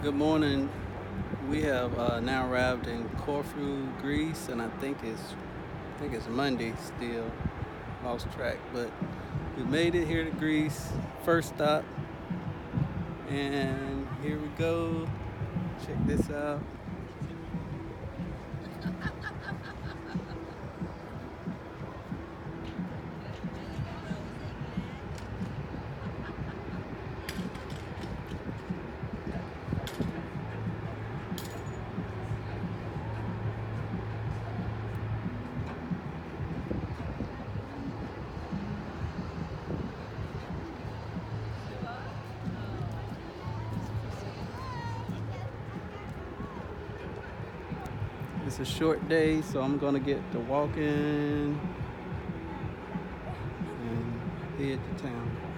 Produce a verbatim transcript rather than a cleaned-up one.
Good morning. We have uh, now arrived in Corfu, Greece, and I think it's I think it's Monday still. Lost track, but we made it here to Greece. First stop, and here we go. Check this out. It's a short day, so I'm gonna get to walking and head to town.